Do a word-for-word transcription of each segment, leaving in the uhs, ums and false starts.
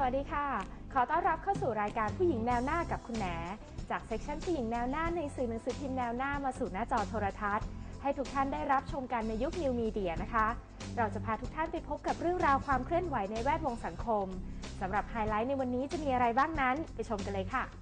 วัสดีค่ะขอต้อนรับเข้าสู่รายการผู้หญิงแนวหน้ากับคุณแหนจากเซกชันผู้หญิงแนวหน้าในสื่อหนังสือพิมพ์แนวหน้ามาสู่หน้าจอโทรทัศน์ให้ทุกท่านได้รับชมกันในยุคนิวมีเดียนะคะเราจะพาทุกท่านไปพบกับเรื่องราวความเคลื่อนไหวในแวดวงสังคมสำหรับไฮไลท์ในวันนี้จะมีอะไรบ้างนั้นไปชมกันเลยค่ะ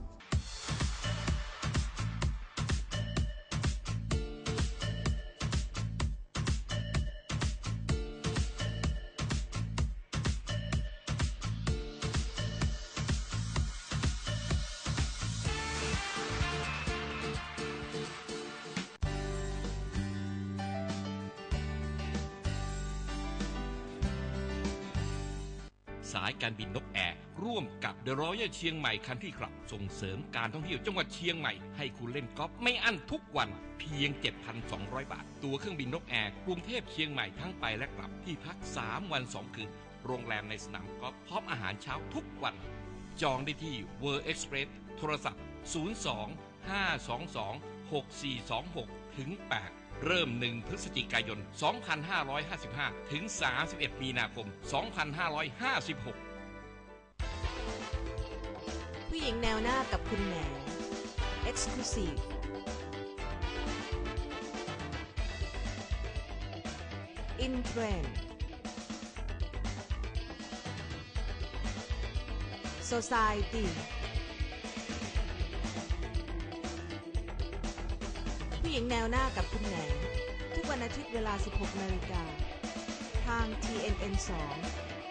สายการบินนกแอร์ร่วมกับ The Royal เชียงใหม่คันที่ครับส่งเสริมการท่องเที่ยวจังหวัดเชียงใหม่ให้คุณเล่นกอล์ฟไม่อั้นทุกวันเพียง เจ็ดพันสองร้อย บาทตั๋วเครื่องบินนกแอร์กรุงเทพเชียงใหม่ทั้งไปและกลับที่พักสามวันสองคืนโรงแรมในสนามกอล์ฟพร้อมอาหารเช้าทุกวันจองได้ที่ World Express โทรศัพท์ศูนย์ สอง ห้า สอง สอง หก สี่ สอง หก ถึง แปดเริ่มหนึ่งพฤศจิกายนสองพันห้าร้อยห้าสิบห้าถึงสามสิบเอ็ดมีนาคมสองพันห้าร้อยห้าสิบหกผู้หญิงแนวหน้ากับคุณแหน Exclusive In Trend Society ผู้หญิงแนวหน้ากับคุณแหนทุกวันอาทิตย์เวลา สิบหกนาฬิกา ทาง ที เอ็น เอ็น สอง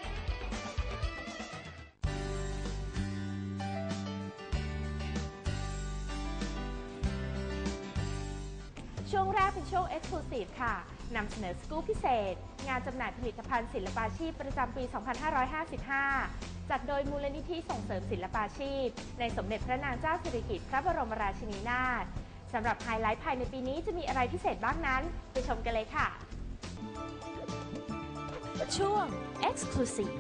ช่วงแรกเป็นช่วง Exclusive ค่ะนำเสนอสกู๊ปพิเศษงานจำหน่ายผลิตภัณฑ์ศิลปาชีพประจำปี สองพันห้าร้อยห้าสิบห้า จัดโดยมูลนิธิส่งเสริมศิลปาชีพในสมเด็จพระนางเจ้าสิริกิติ์พระบรมราชินีนาถสำหรับไฮไลท์ภายในปีนี้จะมีอะไรพิเศษบ้างนั้นไปชมกันเลยค่ะช่วง Exclusive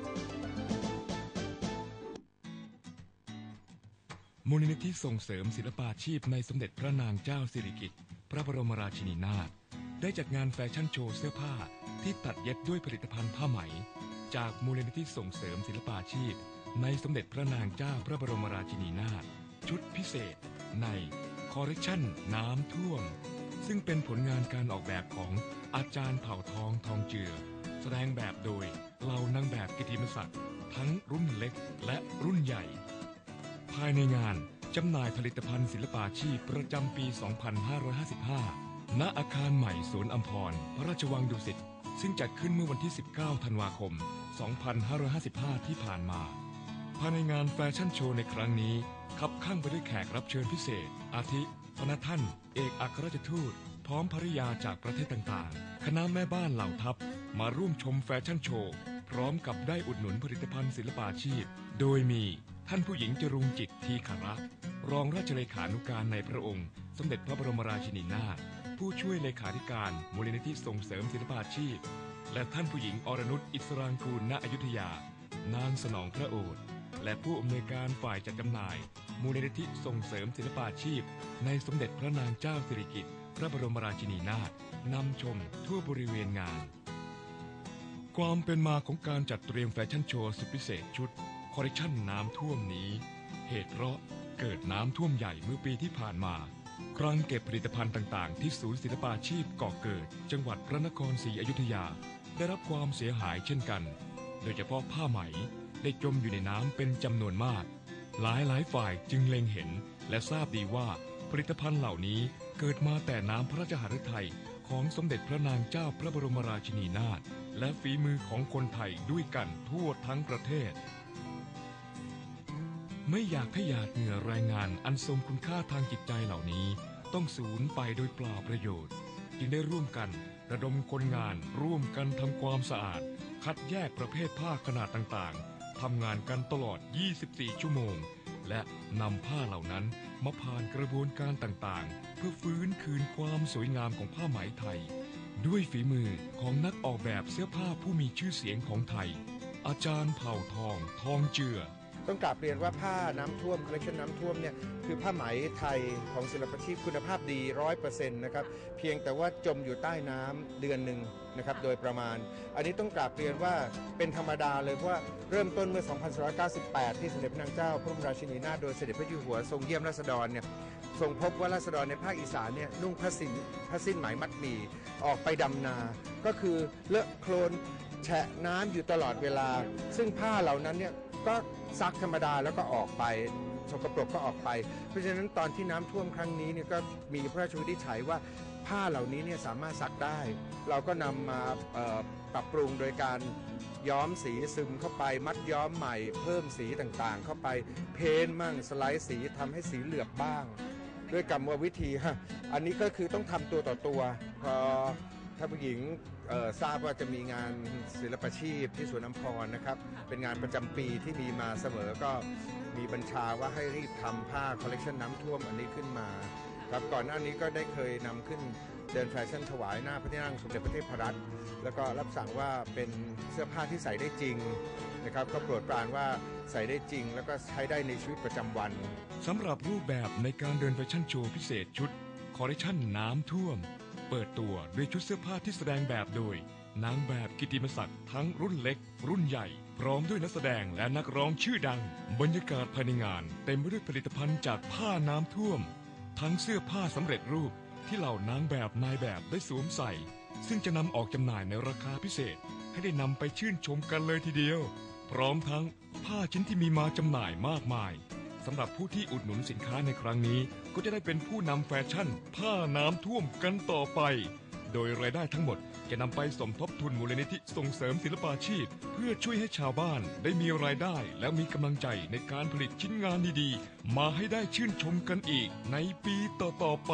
มูลนิธิส่งเสริมศิลปาชีพในสมเด็จพระนางเจ้าสิริกิติ์พระบรมราชินีนาถได้จัดงานแฟชั่นโชว์เสื้อผ้าที่ตัดเย็บด้วยผลิตภัณฑ์ผ้าไหมจากมูลนิธิส่งเสริมศิลปาชีพในสมเด็จพระนางเจ้าพระบรมราชินีนาถชุดพิเศษในคอลเลกชันน้ำท่วมซึ่งเป็นผลงานการออกแบบของอาจารย์เผ่าทองทองเจือแสดงแบบโดยเหล่านางแบบกิตติมศักดิ์ทั้งรุ่นเล็กและรุ่นใหญ่ภายในงานจำหน่ายผลิตภัณฑ์ศิลปาชีพประจำปี สองพันห้าร้อยห้าสิบห้า ณ อาคารใหม่สวนอัมพรพระราชวังดุสิตซึ่งจัดขึ้นเมื่อวันที่ สิบเก้า ธันวาคม สองพันห้าร้อยห้าสิบห้า ที่ผ่านมาภายในงานแฟชั่นโชว์ในครั้งนี้คับข้างไปด้วยแขกรับเชิญพิเศษอาทิพระท่านเอกอัครราชทูตพร้อมภริยาจากประเทศต่างๆคณะแม่บ้านเหล่าทัพมาร่วมชมแฟชั่นโชว์พร้อมกับได้อุดหนุนผลิตภัณฑ์ศิลปาชีพโดยมีท่านผู้หญิงจรุงจิตทีขระรองราชเลขานุการในพระองค์สมเด็จพระบรมราชินีนาถผู้ช่วยเลขาธิการมูลนิธิส่งเสริมศิลปาชีพและท่านผู้หญิงอรนุชอิสรางกูลณอยุธยานางสนองพระโอษฐ์และผู้อำนวยการฝ่ายจัดจำหน่ายมูลนิธิส่งเสริมศิลปาชีพในสมเด็จพระนางเจ้าสิริกิติ์พระบรมราชินีนาถนำชมทั่วบริเวณงานความเป็นมาของการจัดเตรียมแฟชั่นโชว์สุดพิเศษชุดคอลเลกชันน้ำท่วมนี้เหตุเพราะเกิดน้ำท่วมใหญ่เมื่อปีที่ผ่านมาครั้งเก็บผลิตภัณฑ์ต่างๆที่ศูนย์ศิลปาชีพก่อเกิดจังหวัดพระนครศรีอยุธยาได้รับความเสียหายเช่นกันโดยเฉพาะผ้าไหมได้จมอยู่ในน้ำเป็นจำนวนมากหลายหลายฝ่ายจึงเล็งเห็นและทราบดีว่าผลิตภัณฑ์เหล่านี้เกิดมาแต่น้ำพระราชหฤทัยของสมเด็จพระนางเจ้าพระบรมราชินีนาถและฝีมือของคนไทยด้วยกันทั่วทั้งประเทศไม่อยากให้หยาดเหงื่อแรงงานอันทรงคุณค่าทางจิตใจเหล่านี้ต้องสูญไปโดยเปล่าประโยชน์จึงได้ร่วมกันระดมคนงานร่วมกันทำความสะอาดคัดแยกประเภทผ้าขนาดต่างๆทำงานกันตลอดยี่สิบสี่ชั่วโมงและนำผ้าเหล่านั้นมาผ่านกระบวนการต่างๆเพื่อฟื้นคืนความสวยงามของผ้าไหมไทยด้วยฝีมือของนักออกแบบเสื้อผ้าผู้มีชื่อเสียงของไทยอาจารย์เผ่าทองทองเจือต้องกราบเรียนว่าผ้าน้ำท่วมคอลเลคชันน้ำท่วมเนี่ยคือผ้าไหมไทยของศิลปาชีพคุณภาพดี ร้อยเปอร์เซ็นต์ นะครับเพียงแต่ว่าจมอยู่ใต้น้ำเดือนหนึ่งนะครับโดยประมาณอันนี้ต้องกราบเรียนว่าเป็นธรรมดาเลยเพราะว่าเริ่มต้นเมื่อ สองพันสี่ร้อยเก้าสิบแปด ที่สมเด็จพระนางเจ้าพระบรมราชินีนาถโดยเสด็จพระเจ้าอยู่หัวทรงเยี่ยมราษฎรเนี่ยทรงพบว่าราษฎรในภาคอีสานเนี่ยนุ่งผ้าสิ้นผ้าสิ้นไหมมัดหมี่ออกไปดำนาก็คือเลอะโคลนแฉะน้ำอยู่ตลอดเวลาซึ่งผ้าเหล่านั้นเนี่ยก็ซักธรรมดาแล้วก็ออกไปสกปรกก็ออกไปเพราะฉะนั้นตอนที่น้ำท่วมครั้งนี้เนี่ยก็มีพระราชวินิจฉัยว่าผ้าเหล่านี้เนี่ยสามารถซักได้เราก็นำมาปรับปรุงโดยการย้อมสีซึมเข้าไปมัดย้อมใหม่เพิ่มสีต่างๆเข้าไปเพ้นมั่งสไลด์สีทำให้สีเหลือบบ้างด้วยกรรมวิธีฮะอันนี้ก็คือต้องทำตัวต่อตัวพอถ้าผู้หญิงทราบว่าจะมีงานศิลปาชีพที่สวนอัมพรนะครับเป็นงานประจำปีที่มีมาเสมอก็มีบัญชาว่าให้รีบทำผ้าคอลเลกชันน้ำท่วมอันนี้ขึ้นมาครับก่อนหน้านี้ก็ได้เคยนำขึ้นเดินแฟชั่นถวายหน้าพระที่นั่งสมเด็จพระเทพรัตน์แล้วก็รับสั่งว่าเป็นเสื้อผ้าที่ใส่ได้จริงนะครับก็โปรดปรานว่าใส่ได้จริงแล้วก็ใช้ได้ในชีวิตประจำวันสำหรับรูปแบบในการเดินแฟชั่นโชว์พิเศษชุดคอลเลคชันน้ำท่วมเปิดตัวด้วยชุดเสื้อผ้าที่แสดงแบบโดยนางแบบกิตติมศักดิ์ทั้งรุ่นเล็กรุ่นใหญ่พร้อมด้วยนักแสดงและนักร้องชื่อดังบรรยากาศภายในงานเต็มไปด้วยผลิตภัณฑ์จากผ้าน้ำท่วมทั้งเสื้อผ้าสำเร็จรูปที่เหล่านางแบบนายแบบได้สวมใส่ซึ่งจะนำออกจำหน่ายในราคาพิเศษให้ได้นำไปชื่นชมกันเลยทีเดียวพร้อมทั้งผ้าชิ้นที่มีมาจำหน่ายมากมายสำหรับผู้ที่อุดหนุนสินค้าในครั้งนี้ก็จะได้เป็นผู้นำแฟชั่นผ้าน้ำท่วมกันต่อไปโดยรายได้ทั้งหมดจะนำไปสมทบทุนมูลนิธิส่งเสริมศิลปาชีพเพื่อช่วยให้ชาวบ้านได้มีรายได้และมีกำลังใจในการผลิตชิ้นงานดีๆมาให้ได้ชื่นชมกันอีกในปีต่อๆไป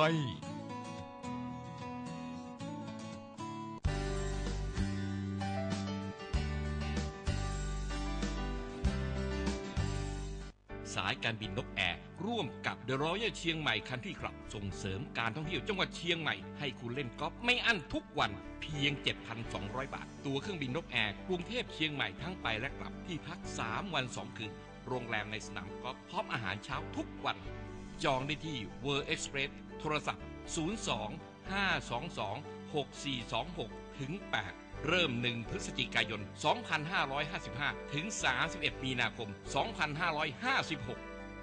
สายการบินนกแอร์ร่วมกับเดอะรอยัลเชียงใหม่คันทรีคลับส่งเสริมการท่องเที่ยวจังหวัดเชียงใหม่ให้คุณเล่นกอล์ฟไม่อั้นทุกวันเพียง เจ็ดพันสองร้อย บาทตั๋วเครื่องบินนกแอร์กรุงเทพเชียงใหม่ทั้งไปและกลับที่พักสามวันสองคืนโรงแรมในสนามกอล์ฟพร้อมอาหารเช้าทุกวันจองได้ที่ World Express โทรศัพท์ศูนย์ สอง ห้า สอง สอง หก สี่ สอง หก ถึง แปดเริ่มหนึ่งพฤศจิกายนสองพันห้าร้อยห้าสิบห้าถึงสามสิบเอ็ดมีนาคมสองพันห้าร้อยห้าสิบหก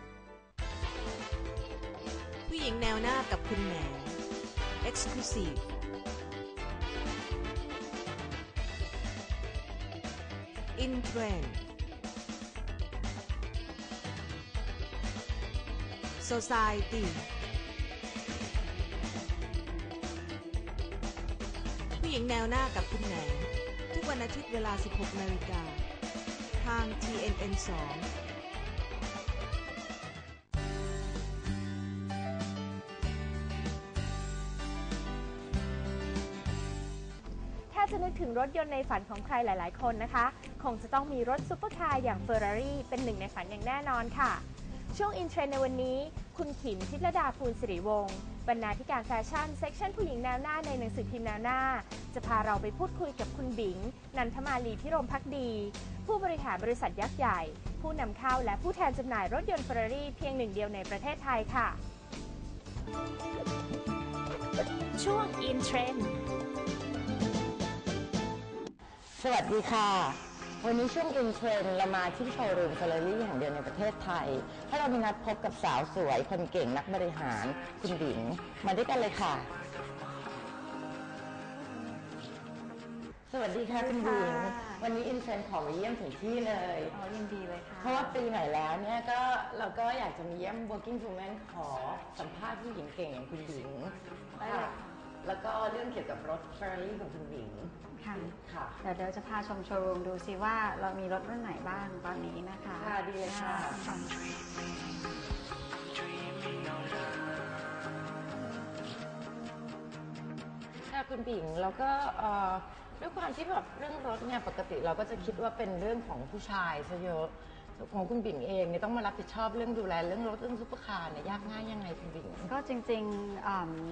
ผู้หญิงแนวหน้ากับคุณแหน Exclusive In Trend Society ผู้หญิงแนวหน้ากับคุณแหนทุกวันอาทิตย์เวลา สิบหกนาฬิกา ทาง ที เอ็น เอ็น สองจะนึกถึงรถยนต์ในฝันของใครหลายๆคนนะคะคงจะต้องมีรถซุปเปอร์คาร์อย่าง Ferrari เป็นหนึ่งในฝันอย่างแน่นอนค่ะช่วงอินเทรนด์ในวันนี้คุณขิมทิพย์ดาภูลสิริวงศ์บรรณาธิการแฟชั่นเซกชันผู้หญิงแนวหน้าในหนังสือพิมพ์แนวหน้าจะพาเราไปพูดคุยกับคุณบิ๋งนันทมาลีพิรมภักดีผู้บริหารบริษัทยักษ์ใหญ่ผู้นำเข้าและผู้แทนจำหน่ายรถยนต์ Ferrari เพียงหนึ่งเดียวในประเทศไทยค่ะช่วงอินเทรนด์สวัสดีค่ะวันนี้ช่วงอินเทรนด์เรามาที่โชว์รูมเฟอร์รารี่แห่งเดียวในประเทศไทยให้เรามีนัดพบกับสาวสวยคนเก่งนักบริหารคุณบิ๋งมาด้วยกันเลยค่ะสวัสดีค่ะคุณบิ๋งวันนี้อินเทรนด์ขอมาเยี่ยมถึงที่เลยอ๋อยินดีเลยค่ะเพราะว่าปีใหม่แล้วเนี่ยก็เราก็อยากจะมาเยี่ยม working woman ขอสัมภาษณ์ผู้หญิงเก่งอย่างคุณบิ๋งค่ะแล้วก็เรื่องเกี่ยวกับรถเฟอร์รารี่ของคุณบิ๋งค่ะค่ะเดี๋ยวเดี๋ยวจะพาชมโชว์รูมดูซิว่าเรามีรถรุ่นไหนบ้างตอนนี้นะคะค่ะดีเลยค่ะค่ะคุณบิ๋งแล้วก็ด้วยความที่แบบเรื่องรถเนี่ยปกติเราก็จะคิดว่าเป็นเรื่องของผู้ชายซะเยอะของคุณบิ๋งเองเนี่ยต้องมารับผิดชอบเรื่องดูแลเรื่องรถเรื่องซุปเปอร์คาร์เนี่ยยากง่ายยังไงคุณบิ๋งก็จริงๆ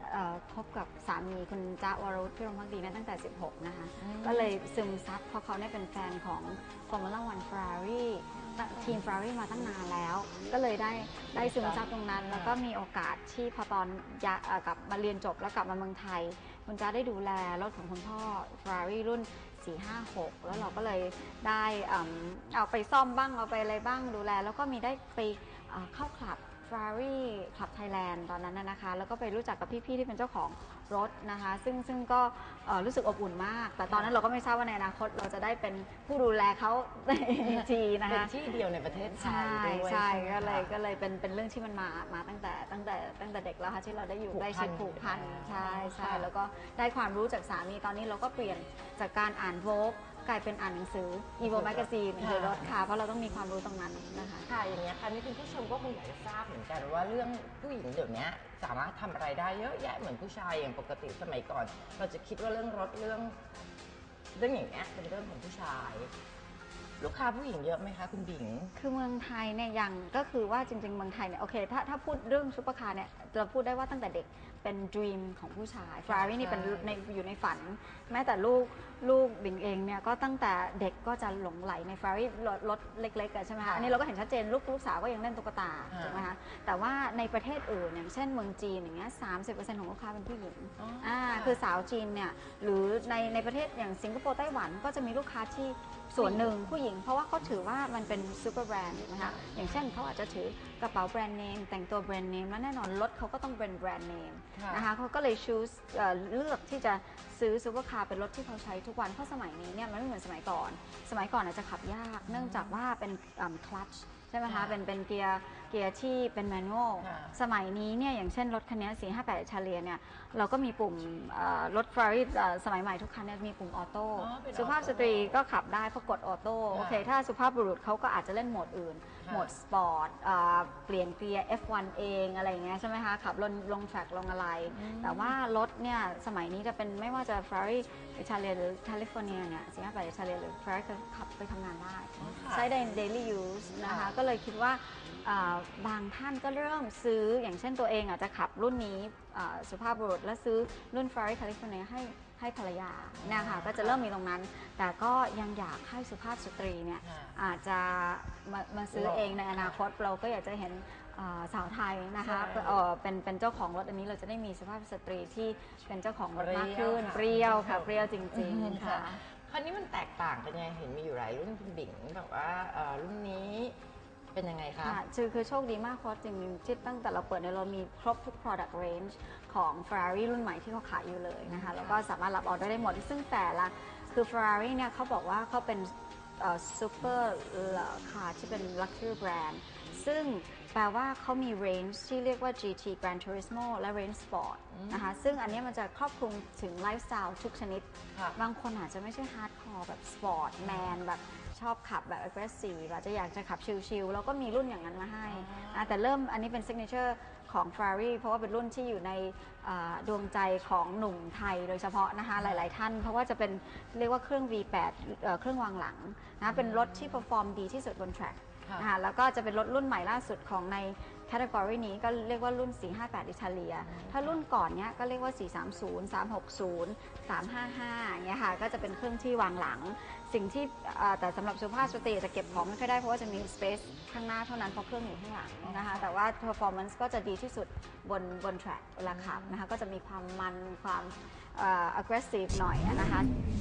เอ่อคบกับสามีคุณจ๊ะวรุษพิรมภักดีมาตั้งแต่ สิบหก นะคะก็เลยซึมซับเพราะเขาเนี่ยเป็นแฟนของ Formula One Ferrari ทีม Ferrari มาตั้งนานแล้ว ก็เลยได้ได้ซึมซับตรงนั้น แล้วก็มีโอกาสที่พอตอนยะเอ่อกลับมาเรียนจบแล้วกลับมาเมืองไทยคุณจ๊ะได้ดูแลรถของคุณพ่อ Ferrari รุ่น สี่ ห้า หก แล้วเราก็เลยได้อืมเอาไปซ่อมบ้างเอาไปอะไรบ้างดูแลแล้วก็มีได้ไปเอ่อเข้าคลับ Ferrari คลับไทยแลนด์ตอนนั้นนะนะคะแล้วก็ไปรู้จักกับพี่ๆที่เป็นเจ้าของรถนะคะซึ่งซึ่งก็เอ่อรู้สึกอบอุ่นมาก แต่ตอนนั้นเราก็ไม่ทราบว่าในอนาคตเราจะได้เป็นผู้ดูแลเขาอีกทีนะเป็นคะที่เดียวในประเทศไทใช่ยด้วยใช่ไหมก็เลยคะก็เลยเป็นเป็นเรื่องที่มันมามาตั้งแต่ตั้งแต่ตั้งแต่เด็กแล้วค่ะที่เราได้อยู่ผูกพันได้ชิดผูกพันอยู่แล้วใช่ใช่ค่ะแล้วก็ได้ความรู้จากสามีตอนนี้เราก็เปลี่ยนจากการอ่านโวกกลายเป็นอ่านหนังสือ Evo Magazine ค่ะเดรถค่ะเพราะเราต้องมีความรู้ตรงนั้นนะคะค่ะอย่างเงี้ยค่ะนี่คุณผู้ชมก็คงอยากจะทราบเหมือนกันว่าเรื่องผู้หญิงเดี๋ยวนี้สามารถทำอะไรได้เยอะแยะเหมือนผู้ชายอย่างปกติสมัยก่อน เราจะคิดว่าเรื่องรถเรื่อง เรื่องอย่างเงี้ยเป็นเรื่องของผู้ชาย ลูกค้าผู้หญิงเยอะไหมคะคุณบิ๋งคือเมืองไทยเนี่ยยังก็คือว่าจริงๆเมืองไทยเนี่ยโอเคถ้าถ้าพูดเรื่องซุปเปอร์คาร์เนี่ยเราพูดได้ว่าตั้งแต่เด็กเป็น dream ของผู้ชาย Ferrari นี่เป็นในอยู่ในฝัน แม้แต่ลูกลูกบิงเองเนี่ยก็ตั้งแต่เด็กก็จะหลงไหลใน Ferrari รถรถเล็กๆอะใช่ไหมคะอันนี้เราก็เห็นชัดเจนลูกลูกสาวก็ยังเล่นตุ๊กตาถูกไหมคะแต่ว่าในประเทศอื่นอย่างเช่นเมืองจีนอย่างเงี้ยสามสิบเปอร์เซ็นต์ของลูกค้าเป็นผู้หญิงอ่าคือสาวจีนเนี่ยหรือในในประเทศอย่างสิงคโปร์ไต้หวันก็จะมีลูกค้าที่ส่วนหนึ่งผู้หญิงเพราะว่าเขาถือว่ามันเป็นซูเปอร์แบรนด์นะคะอย่างเช่นเขาอาจจะถือกระเป๋าแบรนด์เนมแต่งตัวแบรนด์เนมแล้วแน่นอนรถเขาก็ต้องเป็นแบรนด์เนมนะคะเขาก็เลย choose เอ่อเลือกที่จะซื้อซูเปอร์คาร์เป็นรถที่เขาใช้ทุกวันเพราะสมัยนี้เนี่ยมันไม่เหมือนสมัยก่อน สมัยก่อนอาจจะขับยากเนื่องจากว่าเป็นคลัตช์ใช่ไหมคะเป็นเป็นเกียร์เกียร์ที่เป็นแมนนวลสมัยนี้เนี่ยอย่างเช่นรถคันนี้สี่ห้าแปดชาเลียเนี่ยเราก็มีปุ่มเอ่อรถ Ferrari เอ่อสมัยใหม่ทุกคันเนี่ยมีปุ่มออโต้สุภาพสตรีก็ขับได้เพราะกดออโต้โอเคถ้าสุภาพบุรุษเขาก็อาจจะเล่นโหมดอื่นโหมดสปอร์ตเปลี่ยนเกียร์ เอฟ วัน เองอะไรอย่างเงี้ยใช่ไหมคะขับลงลงแทร็กลงอะไร แต่ว่ารถเนี่ยสมัยนี้จะเป็นไม่ว่าจะ Ferrari ชาเลียหรือแคลิฟอร์เนียเนี่ยสี่ห้าแปดชาเลียหรือ Ferrari ขับไปทำงานได้ใช้ใน daily use นะคะก็เลยคิดว่าบางท่านก็เริ่มซื้ออย่างเช่นตัวเองอาจจะขับรุ่นนี้สุภาพบุรุษและซื้อรุ่น Ferrari California ให้ให้ภรรยานะคะก็จะเริ่มมีตรงนั้น แต่ก็ยังอยากให้สุภาพสตรีเนี่ยอาจจะมามาซื้อเองในอนาคตเราก็อยากจะเห็นสาวไทยนะคะเป็นเป็นเจ้าของรถอันนี้เราจะได้มีสุภาพสตรีที่เป็นเจ้าของรถมากขึ้นเปรี้ยวค่ะเปรี้ยวจริงๆค่ะคราวนี้มันแตกต่างกันยังไงเห็นมีอยู่หลายรุ่นคุณบิ๋งแบบว่ารุ่นนี้เป็นยังไงคะค่ะคือคือโชคดีมากเพราะจริงๆที่ตั้งแต่เราเปิดเนี่ยเรามีครบทุก product range ของ Ferrari รุ่นใหม่ที่เขาขายอยู่เลยนะคะแล้วก็สามารถรับออเดอร์ได้หมดซึ่งแต่ละคือ Ferrari เนี่ยเขาบอกว่าเขาเป็นซูเปอร์คาร์ที่เป็น luxury brand ซึ่งแปลว่าเขามี range ที่เรียกว่า จี ที Gran Turismo และ range Sport นะคะซึ่งอันนี้มันจะครอบคลุมถึงไลฟ์สไตล์ทุกชนิดบางคนอาจจะไม่ใช่ฮาร์ดคอร์แบบสปอร์ตแมนแบบชอบขับแบบ aggressive อาจจะอยากจะขับชิลๆแล้วก็มีรุ่นอย่างนั้นมาให้แต่เริ่มอันนี้เป็น signature ของ Ferrari เพราะว่าเป็นรุ่นที่อยู่ในดวงใจของหนุ่มไทยโดยเฉพาะนะคะหลายๆท่านเพราะว่าจะเป็นเรียกว่าเครื่อง วี แปด เครื่องวางหลังนะเป็นรถที่ perform ดีที่สุดบน track นะคะแล้วก็จะเป็นรถรุ่นใหม่ล่าสุดของในแคตตากรีนี้ก็เรียกว่ารุ่นสี่ห้าแปดอิตาเลียถ้ารุ่นก่อนเนี้ยก็เรียกว่าสี่สามศูนย์ สามหกศูนย์ สามห้าห้าอย่างเงี้ยค่ะก็จะเป็นเครื่องที่วางหลังสิ่งที่แต่สำหรับสุภาพสตรีจะเก็บของไม่ค่อยได้เพราะว่าจะมี space ข้างหน้าเท่านั้นเพราะเครื่องอยู่ข้างหลังนะคะแต่ว่า performance ก็จะดีที่สุดบนบน track เวลาขับนะคะก็จะมีความมันความ aggressive หน่อยนะคะ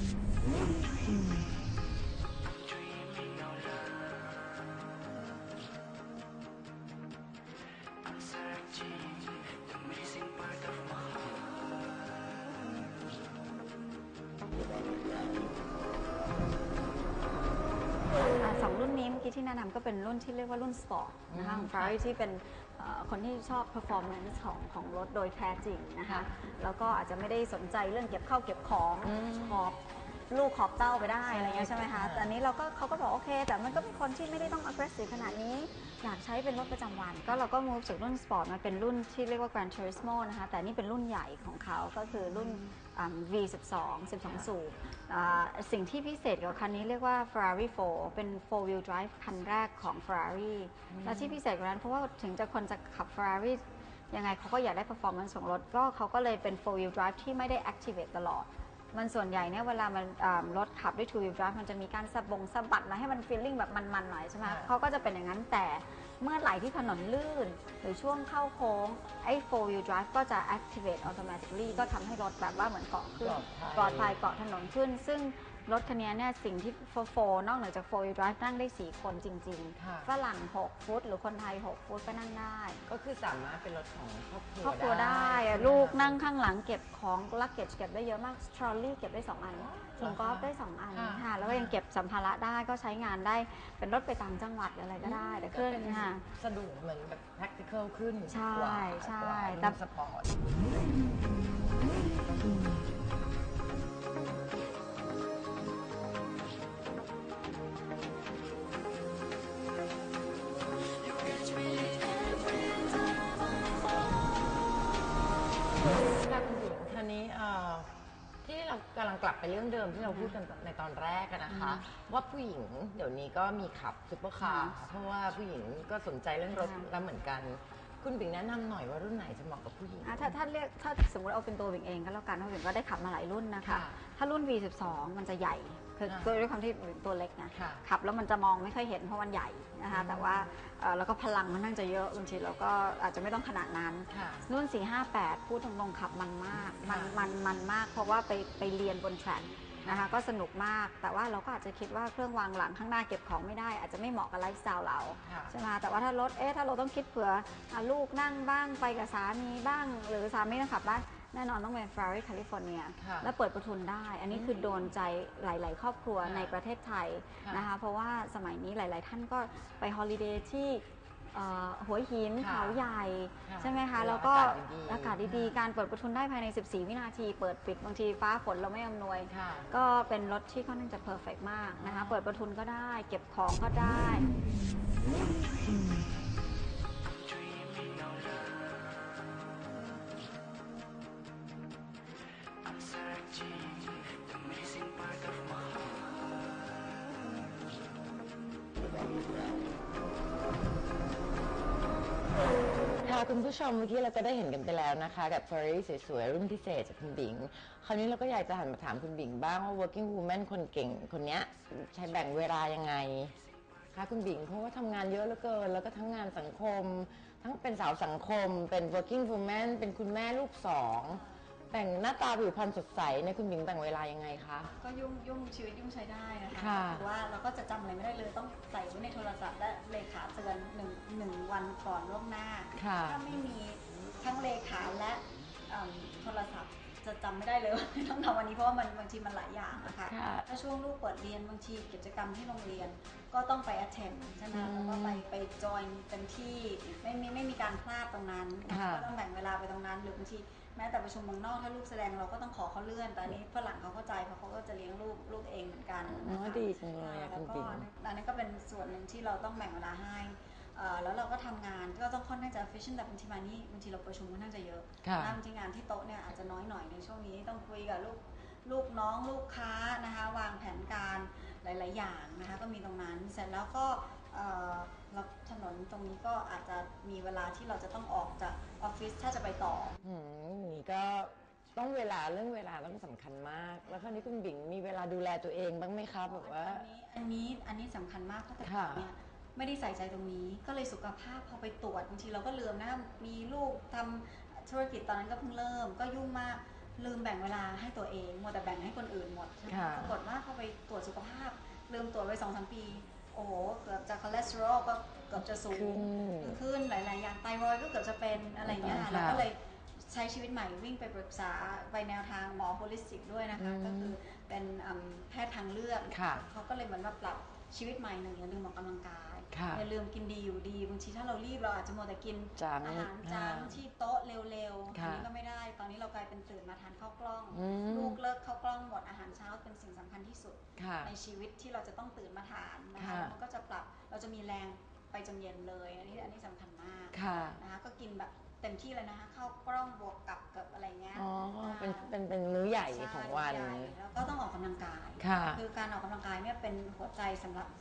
สองรุ่นนี้เมื่อกี้ที่แนะนำก็เป็นรุ่นที่เรียกว่ารุ่นสปอร์ตนะคะของ Ferrari ที่เป็นคนที่ชอบ performance ของของรถโดยแท้จริงนะคะแล้วก็อาจจะไม่ได้สนใจเรื่องเก็บข้าวเก็บของขอบลูกขอบเต้าไปได้อะไรเงี้ยใช่ไหมคะแต่อันนี้เราก็เขาก็บอกโอเคแต่มันก็มีคนที่ไม่ได้ต้อง aggressive ขนาดนี้อยากใช้เป็นรถประจำวันก็เราก็ move จากรุ่นสปอร์ตมาเป็นรุ่นที่เรียกว่า Gran Turismo นะคะแต่นี่เป็นรุ่นใหญ่ของเขาก็คือรุ่น วี สิบสอง สิบสอง สูบสิ่งที่พิเศษกับคันนี้เรียกว่า Ferrari โฟร์ เป็น four wheel drive คันแรกของ Ferrari และที่พิเศษกว่านั้นเพราะว่าถึงจะคนจะขับ Ferrari อยังไงเขาก็อยากได้ performance ของรถก็เขาก็เลยเป็น four wheel drive ที่ไม่ได้ activate ตลอดมันส่วนใหญ่เนี่ยเวลามันรถขับด้วย two wheel drive มันจะมีการสะบงสะบัดนะให้มัน feeling แบบมันๆหน่อยใช่ไหมเขาก็จะเป็นอย่างนั้นแต่เมื่อไหร่ที่ถนนลื่นหรือช่วงเข้าโค้งไอ้ four wheel drive ก็จะ activate automatically ก็ทำให้รถแบบว่าเหมือนเกาะขึ้นปลอดภัยเกาะถนนขึ้นซึ่งรถคันนี้เนี่ยสิ่งที่โฟร์นอกเหนือจาก four wheel drive นั่งได้สี่คนจริงๆฝรั่งหกฟุตหรือคนไทยหกฟุตก็นั่งได้ก็คือสามารถเป็นรถของครอบครัวครอบครัวได้ลูกนั่งข้างหลังเก็บของลักเกจเก็บได้เยอะมากทรอลลี่เก็บได้สองอันถุงกอล์ฟได้สองอันค่ะแล้วก็ยังเก็บสัมภาระได้ก็ใช้งานได้เป็นรถไปต่างจังหวัดอะไรก็ได้แต่เครื่องค่ะสะดวกเหมือนแบบ practical ขึ้นใช่ใช่แต่สปอร์ตที่เรากำลังกลับไปเรื่องเดิมที่เราพูดกันในตอนแรกนะคะว่าผู้หญิงเดี๋ยวนี้ก็มีขับซุปเปอร์คาร์เพราะว่าผู้หญิงก็สนใจเรื่องรถแล้วเหมือนกันคุณบิ่งแนะนำหน่อยว่ารุ่นไหนจะเหมาะกับผู้หญิงถ้าถ้าเรียกถ้าสมมติเอาเป็นตัวบิ่งเองก็แล้วกันเพราะบิ่งก็ได้ขับมาหลายรุ่นนะคะถ้ารุ่น วี สิบสอง มันจะใหญ่คือด้วยความที่บิ่งตัวเล็กนะขับแล้วมันจะมองไม่ค่อยเห็นเพราะมันใหญ่นะคะแต่ว่าแล้วก็พลังมันน่าจะเยอะบางทีเราก็อาจจะไม่ต้องขนาดนั้นรุ่น สี่ห้าแปด พูดตรงๆขับมันมากมันมันมันมากเพราะว่าไปไปเรียนบนแทร็กนะคะก็สนุกมากแต่ว่าเราก็อาจจะคิดว่าเครื่องวางหลังข้างหน้าเก็บของไม่ได้อาจจะไม่เหมาะกับไลฟ์สไตล์เราใช่ไหมแต่ว่าถ้ารถเอ๊ะถ้าเราต้องคิดเผื่อลูกนั่งบ้างไปกับสามีบ้างหรือสามีต้องขับบ้างแน่นอนต้องเป็น Ferrari California และเปิดประทุนได้อันนี้คือโดนใจหลายๆครอบครัวในประเทศไทยนะคะเพราะว่าสมัยนี้หลายๆท่านก็ไปฮอลิเดย์ที่หัวหินเขาใหญ่ใช่ไหมคะแล้วก็อากาศดีๆการเปิดประทุนได้ภายในสิบสี่วินาทีเปิดปิดบางทีฟ้าฝนเราไม่อำนวยก็เป็นรถที่ค่อนข้างจะเพอร์เฟกต์มากนะคะเปิดประทุนก็ได้เก็บของก็ได้คุณผู้ชมเมื่อกี้เราก็ได้เห็นกันไปแล้วนะคะกับ Ferrari สวยๆรุ่นพิเศษจากคุณบิงคราวนี้เราก็อยากจะหันมาถามคุณบิงบ้างว่า working woman คนเก่งคนนี้ใช้แบ่งเวลายังไงคะคุณบิงเพราะว่าทำงานเยอะเหลือเกินแล้วก็ทั้งงานสังคมทั้งเป็นสาวสังคมเป็น working woman เป็นคุณแม่ลูกสองแบ่งหน้าตาผิวพรรณสดใสในคุณบิงแบ่งเวลายังไงคะก็ยุ่งยุ่งชีวิตยุ่งใช้ได้นะคะแต่ว่าเราก็จะจำอะไรไม่ได้เลยต้องใส่ไว้ในโทรศัพท์และเลขาเตือนหนึ่งหนึ่งวันก่อนล่วงหน้าถ้าไม่มีทั้งเลขาและโทรศัพท์จะจำไม่ได้เลยว่าต้องทำวันนี้เพราะว่ามันบางทีมันหลายอย่างนะคะถ้าช่วงลูกเปิดเรียนบางทีกิจกรรมที่โรงเรียนก็ต้องไป attend ใช่ไหมแล้วก็ไปไป join เป็นที่ไม่มีไม่มีการพลาดตรงนั้นก็ต้องแบ่งเวลาไปตรงนั้นหรือบางทีแม้แต่ประชุมเมืองนอกถ้าลูกแสดงเราก็ต้องขอเขาเลื่อนแต่อันนี้ฝรั่งเขาเข้าใจเพราะเขาก็จะเลี้ยงลูกลูกเองเหมือนกันนะคะดีจังเลยแล้วก็อันนี้ก็เป็นส่วนหนึ่งที่เราต้องแบ่งเวลาให้แล้วเราก็ทำงานก็ต้องค่อนข้างจะ efficient แต่บางทีมานี่บางทีเราประชุมค่อนข้างจะเยอะนะบางทีงานที่โต๊ะเนี่ยอาจจะน้อยหน่อยในช่วงนี้ต้องคุยกับลูกลูกน้องลูกค้านะคะวางแผนการหลายๆอย่างนะคะก็มีตรงนั้นเสร็จแล้วก็แล้วถนนตรงนี้ก็อาจจะมีเวลาที่เราจะต้องออกจากออฟฟิศถ้าจะไปต่ออืมนี่ก็ต้องเวลาเรื่องเวลาต้องสำคัญมากแล้วคราวนี้คุณบิ่งมีเวลาดูแลตัวเองบ้างไหมครับแบบว่าอันนี้อันนี้สำคัญมากเพราะแต่ก่อนเนี่ยไม่ได้ใส่ใจตรงนี้ก็เลยสุขภาพพอไปตรวจบางทีเราก็ลืมนะมีลูกทำธุรกิจตอนนั้นก็เพิ่งเริ่มก็ยุ่งมากลืมแบ่งเวลาให้ตัวเองมัวแต่แบ่งให้คนอื่นหมดปรากฏว่าพอไปตรวจสุขภาพลืมตรวจไปสองสามปีโอ้โหเกือบจะคอเลสเตอรอลก็เกือบจะสูงขึ้นหลายๆอย่างไทรอยด์ก็เกือบจะเป็นอะไรเงี้ยแล้วก็เลยใช้ชีวิตใหม่วิ่งไปปรึกษาไปแนวทางหมอโฮลิสติกด้วยนะคะก็คือเป็นแพทย์ทางเลือกเขาก็เลยเหมือนมาปรับชีวิตใหม่หนึ่งอย่าลืมออกกำลังกายอย่าลืมกินดีอยู่ดีบางทีถ้าเรารีบเราอาจจะมัวแต่กินอาหารจานที่โต๊ะเร็วๆอันนี้ก็ไม่ได้ตอนนี้เรากลายเป็นตื่นมาทานข้าวกล้องลูกเลิกข้าวกล้องหมดอาหารเช้าเป็นสิ่งสำคัญที่สุดในชีวิตที่เราจะต้องตื่นมาทานนะคะมันก็จะปรับเราจะมีแรงไปจนเย็นเลยอันนี้อันนี้สำคัญมากนะคะก็กินแบบเต็มที่เลยนะคะข้าวกล้องบวกกับกับอะไรเงี้ยอ๋อเป็นเป็นเป็นมื้อใหญ่ของวันแล้วก็ต้องออกกำลังกายคือการออกกำลังกายเนี่ยเป็นหัวใจสำหรับ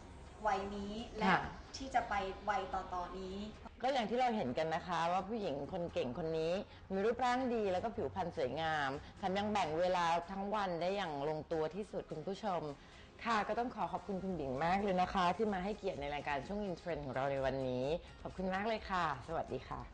วัยนี้และที่จะไปวัยต่อๆนี้ก็อย่างที่เราเห็นกันนะคะว่าผู้หญิงคนเก่งคนนี้มีรูปร่างดีแล้วก็ผิวพรรณสวยงามแถมยังแบ่งเวลาทั้งวันได้อย่างลงตัวที่สุดคุณผู้ชมค่ะก็ต้องขอขอบคุณคุณบิ่งมากเลยนะคะที่มาให้เกียรติในรายการช่วงอินเทรนด์ของเราในวันนี้ขอบคุณมากเลยค่ะสวัสดีค่ะ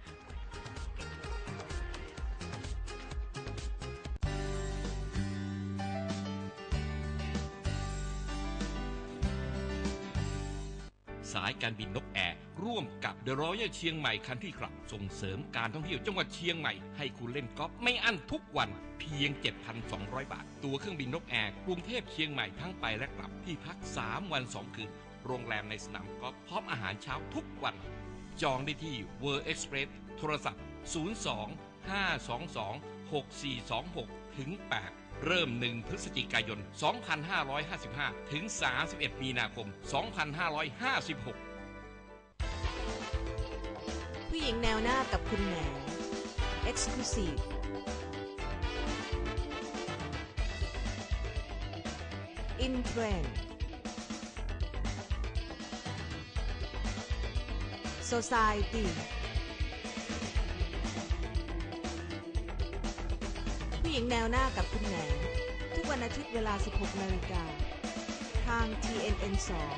สายการบินนกแอร์ร่วมกับเดอะรอยัลเชียงใหม่คันที่คลับส่งเสริมการท่องเที่ยวจังหวัดเชียงใหม่ให้คุณเล่นกอล์ฟไม่อั้นทุกวันเพียง เจ็ดพันสองร้อย บาทตั๋วเครื่องบินนกแอร์กรุงเทพเชียงใหม่ทั้งไปและกลับที่พักสามวันสองคืนโรงแรมในสนามกอล์ฟพร้อมอาหารเช้าทุกวันจองได้ที่ World Express โทรศัพท์ศูนย์ สอง ห้า สอง สอง หก สี่ สอง หก ถึง แปดเริ่มหนึ่งพฤศจิกายนสองพันห้าร้อยห้าสิบห้าถึงสามสิบเอ็ดมีนาคมสองพันห้าร้อยห้าสิบหกผู้หญิงแนวหน้ากับคุณแหน Exclusive In Trend Society ผู้หญิงแนวหน้ากับคุณแหนทุกวันอาทิตย์เวลา สิบหก นาฬิกาทาง ที เอ็น เอ็น สอง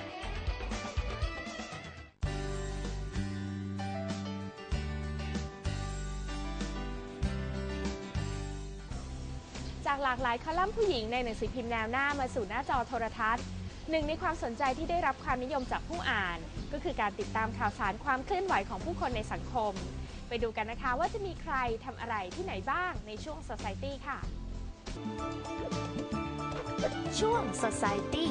จากหลากหลายคอลัมน์ผู้หญิงในหนังสือพิมพ์แนวหน้ามาสู่หน้าจอโทรทัศน์หนึ่งในความสนใจที่ได้รับความนิยมจากผู้อ่านก็คือการติดตามข่าวสารความเคลื่อนไหวของผู้คนในสังคมไปดูกันนะคะว่าจะมีใครทำอะไรที่ไหนบ้างในช่วง Society ค่ะช่วง Society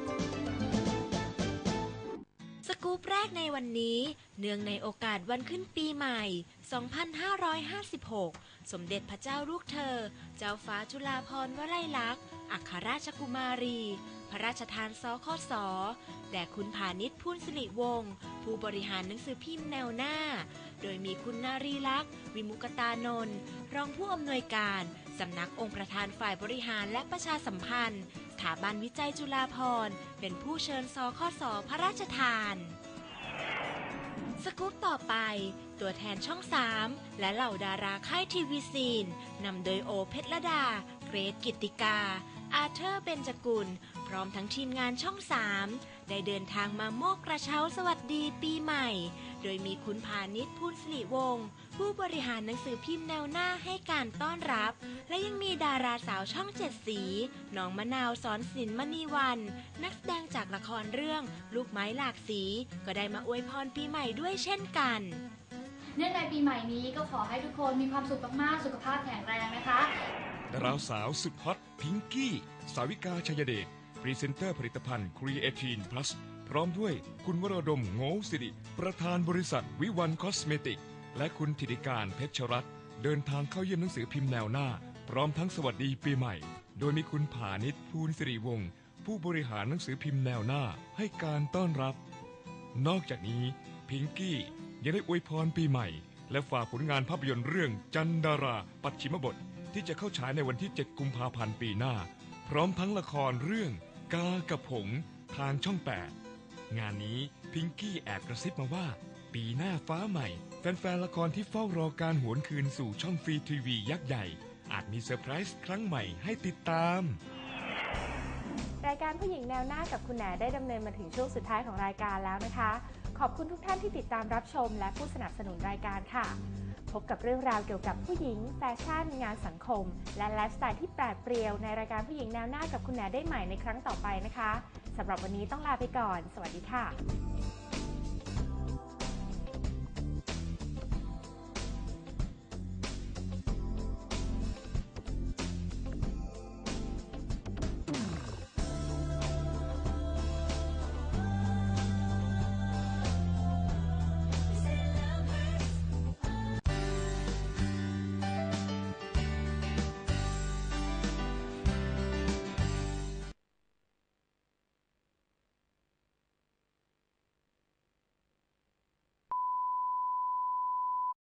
สกู๊ปแรกในวันนี้เนื่องในโอกาสวันขึ้นปีใหม่ สองพันห้าร้อยห้าสิบหก สมเด็จพระเจ้าลูกเธอ เจ้าฟ้าจุฬาภรณ์วลัยลักษณ์อัครราชกุมารี พระราชทานสคส.แด่คุณพานิชพูนสิริวงศ์ผู้บริหารหนังสือพิมพ์แนวหน้าโดยมีคุณนารีลักษณ์วิมุกตานนท์รองผู้อำนวยการสำนักองค์ประธานฝ่ายบริหารและประชาสัมพันธ์สถาบันวิจัยจุฬาภรณ์เป็นผู้เชิญสคส.พระราชทานสกู๊ปต่อไปตัวแทนช่องสามและเหล่าดาราค่ายทีวีซีนนำโดยโอเพชรลดาเกรทกิตติกาอาเธอร์เบญจกุลพร้อมทั้งทีมงานช่องสามได้เดินทางมามอบกระเช้าสวัสดีปีใหม่โดยมีคุณพานิชพูนสิริวงศ์ผู้บริหารหนังสือพิมพ์แนวหน้าให้การต้อนรับและยังมีดาราสาวช่องเจ็ดสีน้องมะนาวสอนศิลป์มณีวันนักแสดงจากละครเรื่องลูกไม้หลากสีก็ได้มาอวยพรปีใหม่ด้วยเช่นกันเนื่องในปีใหม่นี้ก็ขอให้ทุกคนมีความสุขมากๆสุขภาพแข็งแรงนะคะดาราสาวสุดฮอตพิงกี้สาวิกาชัยเดชพรีเซนเตอร์ผลิตภัณฑ์ Creatine Plus พร้อมด้วยคุณวรดมโง่สิริประธานบริษัทวิวันคอสเมติกและคุณธิติการเพชรรัตน์เดินทางเข้าเยี่ยมหนังสือพิมพ์แนวหน้าพร้อมทั้งสวัสดีปีใหม่โดยมีคุณผานิชพูนสิริวงศ์ผู้บริหารหนังสือพิมพ์แนวหน้าให้การต้อนรับนอกจากนี้พิงกี้ยังได้อวยพรปีใหม่และฝากผลงานภาพยนตร์เรื่องจันดาราปัจฉิมบทที่จะเข้าฉายในวันที่เจ็ดกุมภาพันธ์ปีหน้าพร้อมทั้งละครเรื่องกากับผงทางช่องแปดงานนี้พิงกี้แอบกระซิบมาว่าปีหน้าฟ้าใหม่แฟนๆละครที่เฝ้ารอการหวนคืนสู่ช่องฟรีทีวียักษ์ใหญ่อาจมีเซอร์ไพรส์ครั้งใหม่ให้ติดตามรายการผู้หญิงแนวหน้ากับคุณแหนได้ดำเนินมาถึงช่วงสุดท้ายของรายการแล้วนะคะขอบคุณทุกท่านที่ติดตามรับชมและผู้สนับสนุนรายการค่ะพบกับเรื่องราวเกี่ยวกับผู้หญิงแฟชั่นงานสังคมและไลฟ์สไตล์ที่แปลกเปลี่ยวในรายการผู้หญิงแนวหน้ากับคุณแหนได้ใหม่ในครั้งต่อไปนะคะสำหรับวันนี้ต้องลาไปก่อนสวัสดีค่ะ